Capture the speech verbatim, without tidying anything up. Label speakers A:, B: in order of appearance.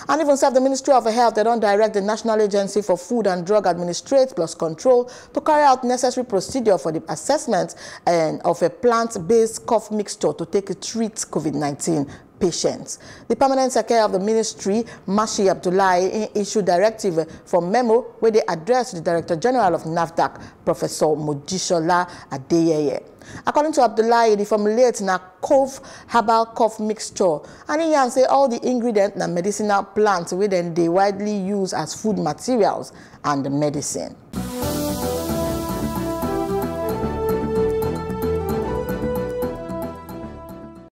A: And even so, the Ministry of Health, they don't direct the National Agency for Food and Drug Administration plus Control to carry out necessary procedure for the assessment and of a plant-based cough mixture to take treat COVID nineteen patients. The permanent secretary of the ministry, Mashi Abdullahi, issued directive for memo where they addressed the Director General of NAFDAC, Professor Mojisola Adeyeye. According to Abdullahi, they formulate na cough herbal cough mixture, and he can say all the ingredients na medicinal plants where then they widely use as food materials and medicine.